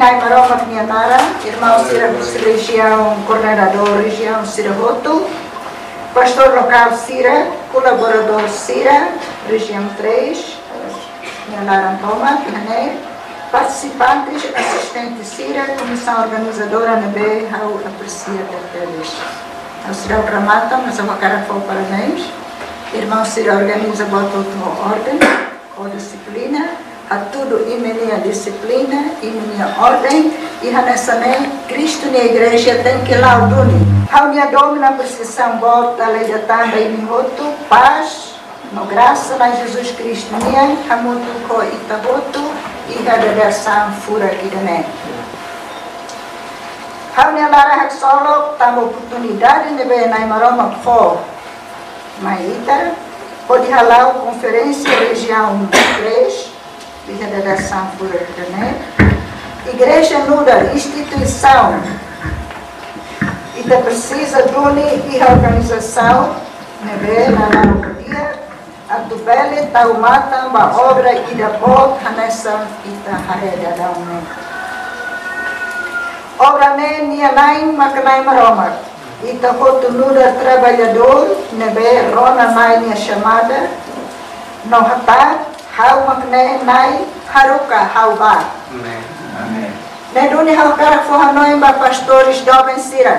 Nai Maroma Knianara, irmão Cira região coordenador região Cira Roto, pastor local Cira, colaborador Cira, região 3, Knianara Antoma, Kniané, participantes, assistente Cira, comissão organizadora NB, how aprecia deles. A Cira Gramata, mas a cara foi parabéns. Irmão Cira organiza bota a ordem, ou disciplina, a tudo em minha disciplina, em minha ordem, e nessa Cristo na igreja tem que lá o duni. A minha domina precisão bota a lei da tanda e minhoto, paz, no graça na Jesus Cristo, minha, a muito co itaboto, e a redação fura aqui da né. A minha lara solo, tam oportunidade de ver na Maroma for, Maíta, pode ralar a conferência região 3, de redação por internet. Igreja nuda, instituição, e precisa de uma organização, na dia, a tubele, taumata, uma obra e da boa, nessa ita hareda da obra nem macanai maroma. Ita hotu nuda trabalhador, nebe rona mai minha chamada, não hata, hau makne nai haruka hau ba. Amém. Neduni hau cara forra noi ba pastores do Cira.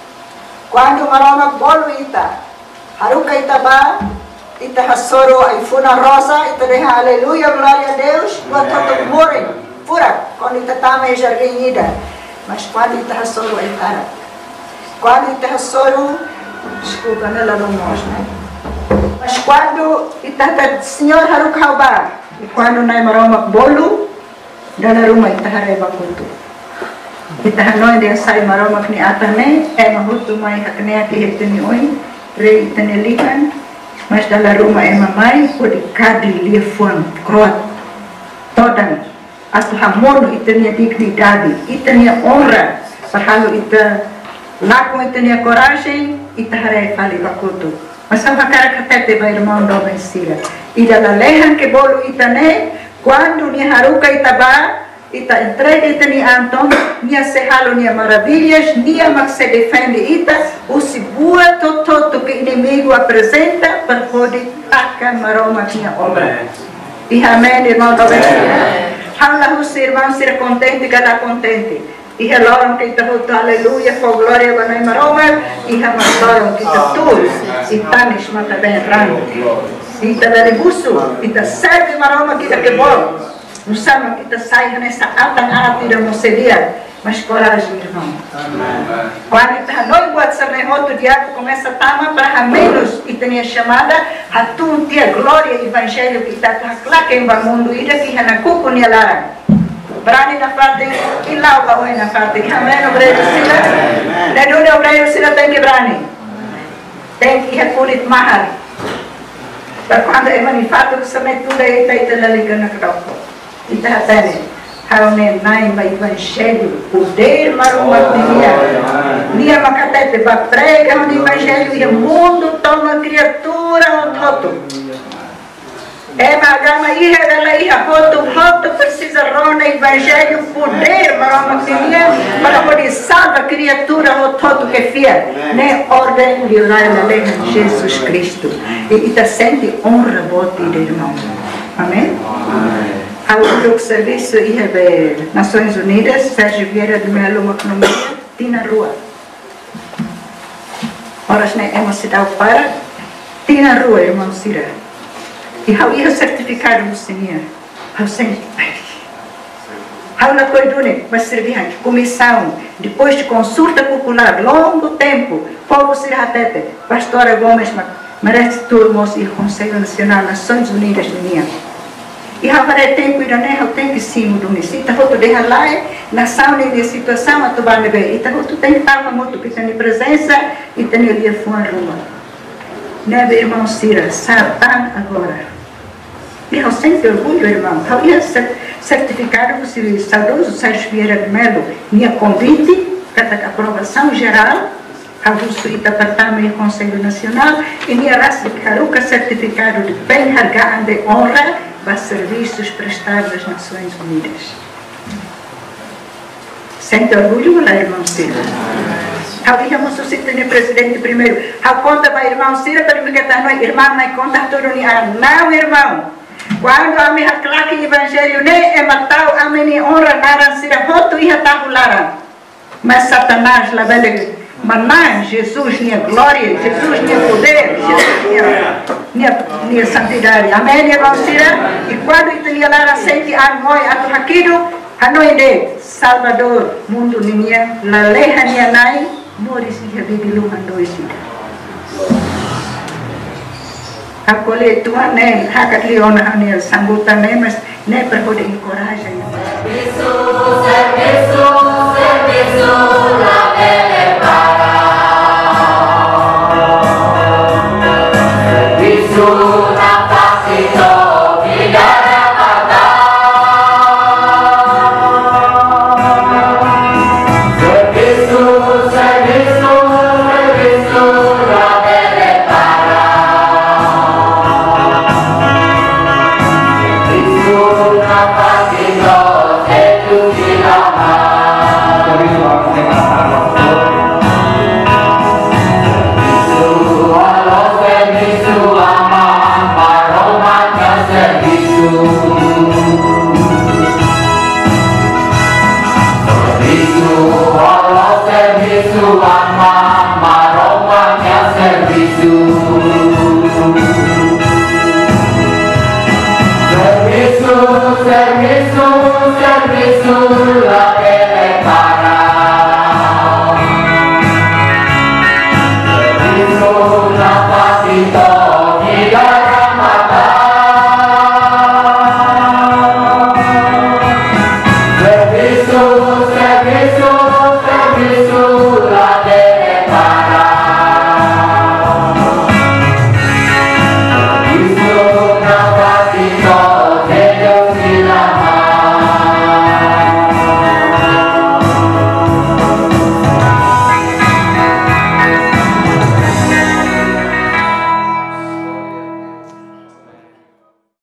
Quando maroma bolo ita, haruka ita ba, ita hasoro ai funa rosa, ita deha aleluia, glória a Deus, buat hotu morem, fura, quando ita tama e jardim mas quando ita hasoro ai cara. Quando está soro, desculpa, não é né? Mas quando está senhor harukauba, e quando não é maroma bolo, dana rumah está hareba kutu. Kita não é sai maroma que atane, é mahutu mai hakne aqui hetuni oi, rei tenelikan, mas dana rumah é mamai pode kadi liefon kroat, todan, atu hamono itania dignidade, itania honra, sahalo ita lá com a coragem e tarei fali bakutu. Mas a cara catete vai irmão do Cira. E da lehan que bolo itane quando ni haruka itaba ita entrega itani Anton nia sehalo nia maravilhas nia mak se defende ita o sibua toto que inimigo apresenta para poder tacar maroma nia obra. E amém irmão do Cira. Hala o irmão ser contente cada contente. E reloram que está aleluia, for glória para nós maroma, e reloram que está tudo, e tanis mata bem rano, e está veribuso, e está sete maroma que está que bom, não sabe que está saindo nessa alta arte da moceria, mas coragem, irmão. Quando está noivo, o outro diabo começa a tamar para menos, e tem a chamada, a tu tia glória, evangelho que está lá que em o mundo, e daqui na cuco nem lara. Berani na parte, ilau kawin na parte. Amen, obreiro sila. Neduni obreiro sila tem que berani. Tem que repunit mahal. Pero quando é manifato, que somente tudo aí está laligan na cropo. Ita hatene. Haune nai ba evangelho, poder maruma nia makatete ba prega o evangelho e o mundo toma criatura o toto. É magama ia ela ia roto precisa rona evangelho poder para poder salvar a criatura o todo que fia né ordem de na Jesus Cristo e está sente honra bote de irmão amém ao outro serviço ia Nações Unidas Sérgio Vieira de Melo economia Tina Rua horas né hemos cidade para Tina Rua irmão Cira. E how ia certificado no Senhor, how sem, how na coidune, mas servia comissão, depois de consulta popular, longo tempo, povo se ratete, pastora Gomes, merece turmos e Conselho Nacional Nações Unidas de Nia. E how vai tempo ir né, how tem que sim do município, how tu deixa lá, nação de situação a tu vai ver, e tu tem que estar muito que tem presença e tem ali a fome rua. Neve irmão Cira, Satã agora. E eu sempre orgulho, irmão. Eu ia certificar o saudoso Sérgio Vieira de Melo, minha convite, para a aprovação geral, a Rusuita Patama e o Conselho Nacional, e minha raça de Haruka, certificado de bem hargaan de honra para serviços prestados às Nações Unidas. Sente orgulho lá, irmão Ciro? How íamos suscitar o presidente primeiro. How conta para irmão Ciro, para me contar, não, irmão, não conta tudo, não, irmão. Quando a minha claque evangelho ne é matar a minha honra naran Ciro, hoto ia tabulara. Mas Satanás lá velho, mas Jesus minha glória, Jesus minha poder, Jesus minha santidade. Amém, irmão Ciro? E quando ele lá sente a moi a aquilo Hanoi de Salvador, mundo niya, la leha niya nai, moris niya bibiluhan dois niya. Hakole tuan ne, hakat liona niya sambutan ne, mas ne perhode encoraja niya. Jesus, la bele para. Jesus, na pasito, vigara mata. Serviço